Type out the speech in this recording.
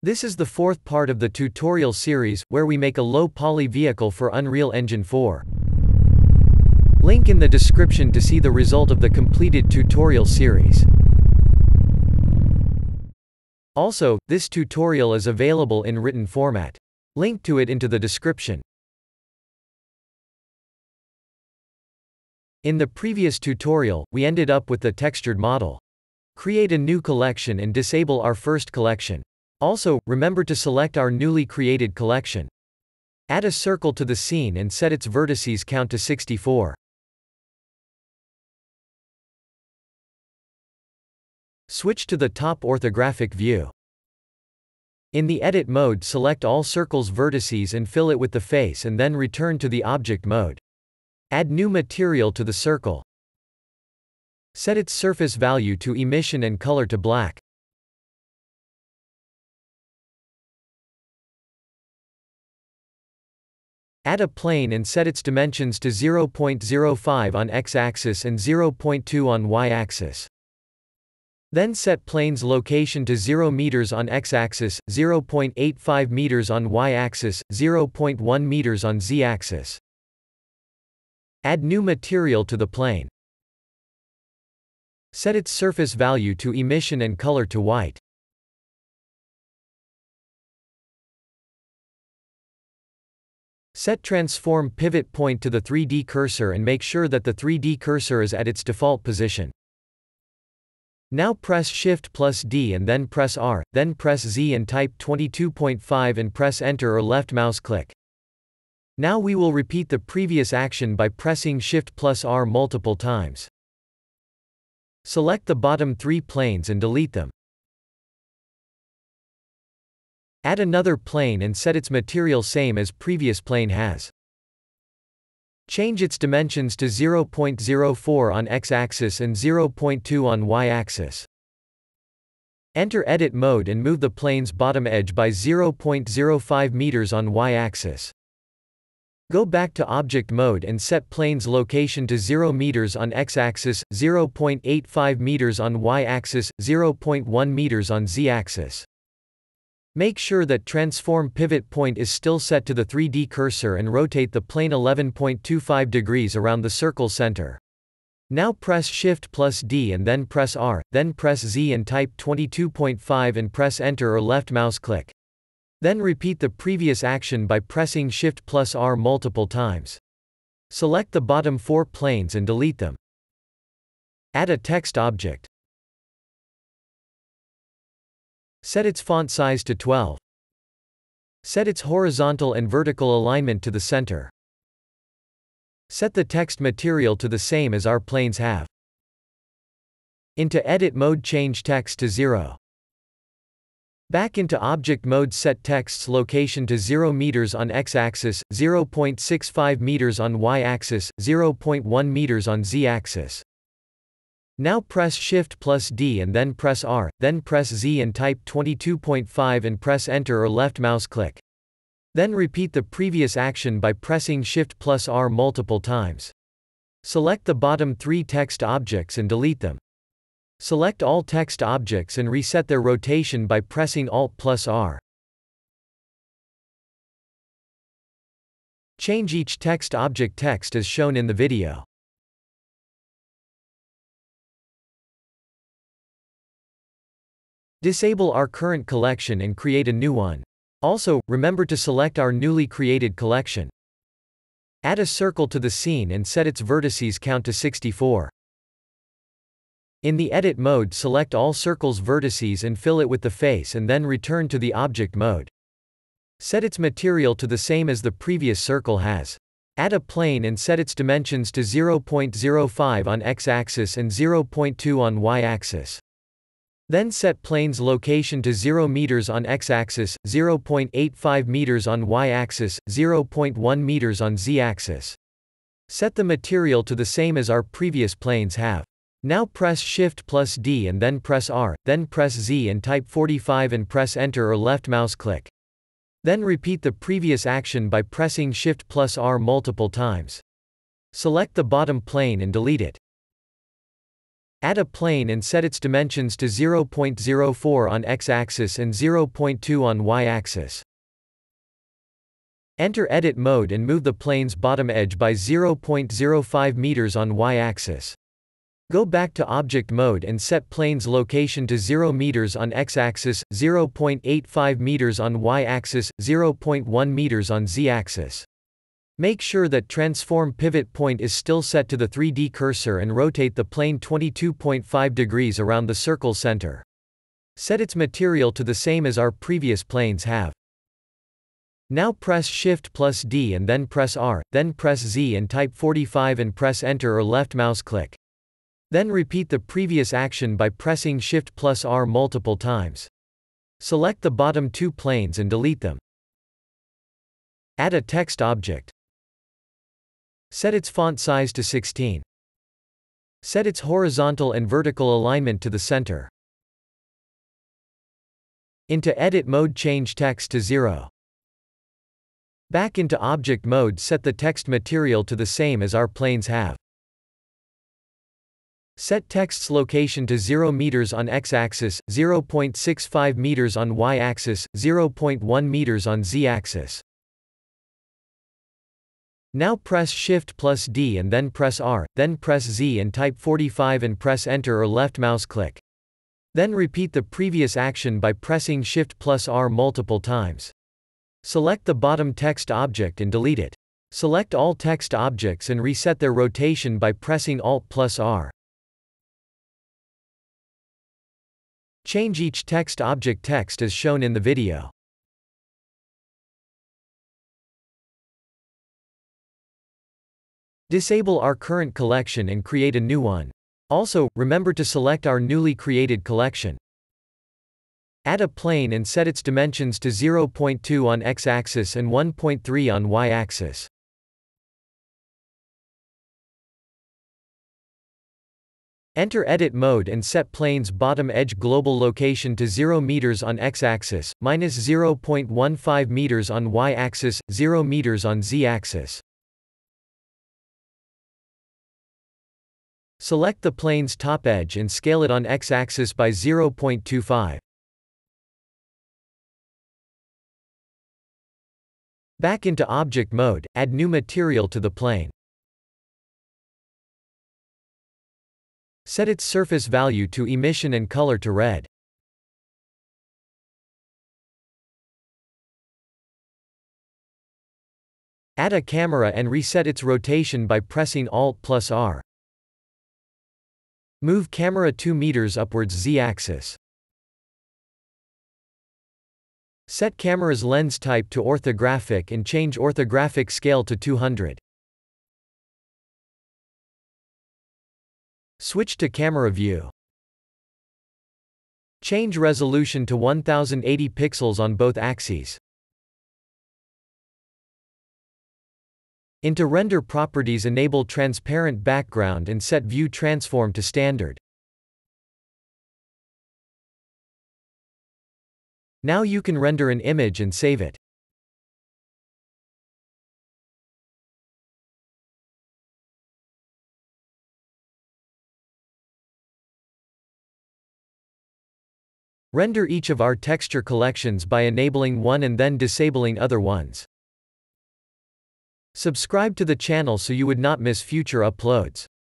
This is the fourth part of the tutorial series, where we make a low-poly vehicle for Unreal Engine 4. Link in the description to see the result of the completed tutorial series. Also, this tutorial is available in written format. Link to it into the description. In the previous tutorial, we ended up with the textured model. Create a new collection and disable our first collection. Also, remember to select our newly created collection. Add a circle to the scene and set its vertices count to 64. Switch to the top orthographic view. In the edit mode, select all circle's vertices and fill it with the face and then return to the object mode. Add new material to the circle. Set its surface value to emission and color to black. Add a plane and set its dimensions to 0.05 on x-axis and 0.2 on y-axis. Then set plane's location to 0 meters on x-axis, 0.85 meters on y-axis, 0.1 meters on z-axis. Add new material to the plane. Set its surface value to emission and color to white. Set transform pivot point to the 3D cursor and make sure that the 3D cursor is at its default position. Now press Shift plus D and then press R, then press Z and type 22.5 and press Enter or left mouse click. Now we will repeat the previous action by pressing Shift plus R multiple times. Select the bottom 3 planes and delete them. Add another plane and set its material same as previous plane has. Change its dimensions to 0.04 on x-axis and 0.2 on y-axis. Enter edit mode and move the plane's bottom edge by 0.05 meters on y-axis. Go back to object mode and set plane's location to 0 meters on x-axis, 0.85 meters on y-axis, 0.1 meters on z-axis. Make sure that transform pivot point is still set to the 3D cursor and rotate the plane 11.25 degrees around the circle center. Now press Shift plus D and then press R, then press Z and type 22.5 and press Enter or left mouse click. Then repeat the previous action by pressing Shift plus R multiple times. Select the bottom 4 planes and delete them. Add a text object. Set its font size to 12. Set its horizontal and vertical alignment to the center. Set the text material to the same as our planes have. Into edit mode, change text to 0. Back into object mode, set text's location to 0 meters on x-axis, 0.65 meters on y-axis, 0.1 meters on z-axis. Now press Shift plus D and then press R, then press Z and type 22.5 and press Enter or left mouse click. Then repeat the previous action by pressing Shift plus R multiple times. Select the bottom 3 text objects and delete them. Select all text objects and reset their rotation by pressing Alt plus R. Change each text object text as shown in the video. Disable our current collection and create a new one. Also, remember to select our newly created collection. Add a circle to the scene and set its vertices count to 64. In the edit mode, select all circle's vertices and fill it with the face and then return to the object mode. Set its material to the same as the previous circle has. Add a plane and set its dimensions to 0.05 on x-axis and 0.2 on y-axis. Then set plane's location to 0 meters on x-axis, 0.85 meters on y-axis, 0.1 meters on z-axis. Set the material to the same as our previous planes have. Now press Shift plus D and then press R, then press Z and type 45 and press Enter or left mouse click. Then repeat the previous action by pressing Shift plus R multiple times. Select the bottom plane and delete it. Add a plane and set its dimensions to 0.04 on x-axis and 0.2 on y-axis. Enter edit mode and move the plane's bottom edge by 0.05 meters on y-axis. Go back to object mode and set plane's location to 0 meters on x-axis, 0.85 meters on y-axis, 0.1 meters on z-axis. Make sure that transform pivot point is still set to the 3D cursor and rotate the plane 22.5 degrees around the circle center. Set its material to the same as our previous planes have. Now press Shift plus D and then press R, then press Z and type 45 and press Enter or left mouse click. Then repeat the previous action by pressing Shift plus R multiple times. Select the bottom two planes and delete them. Add a text object. Set its font size to 16. Set its horizontal and vertical alignment to the center. Into edit mode, change text to 0. Back into object mode, set the text material to the same as our planes have. Set text's location to 0 meters on x-axis, 0.65 meters on y-axis, 0.1 meters on z-axis. Now press Shift plus D and then press R, then press Z and type 45 and press Enter or left mouse click. Then repeat the previous action by pressing Shift plus R multiple times. Select the bottom text object and delete it. Select all text objects and reset their rotation by pressing Alt plus R. Change each text object text as shown in the video. Disable our current collection and create a new one. Also, remember to select our newly created collection. Add a plane and set its dimensions to 0.2 on x-axis and 1.3 on y-axis. Enter edit mode and set plane's bottom edge global location to 0 meters on x-axis, minus 0.15 meters on y-axis, 0 meters on z-axis. Select the plane's top edge and scale it on x-axis by 0.25. Back into object mode, add new material to the plane. Set its surface value to emission and color to red. Add a camera and reset its rotation by pressing Alt plus R. Move camera 2 meters upwards z-axis. Set camera's lens type to orthographic and change orthographic scale to 200. Switch to camera view. Change resolution to 1080 pixels on both axes. Into render properties, enable transparent background and set view transform to standard. Now you can render an image and save it. Render each of our texture collections by enabling one and then disabling other ones. Subscribe to the channel so you would not miss future uploads.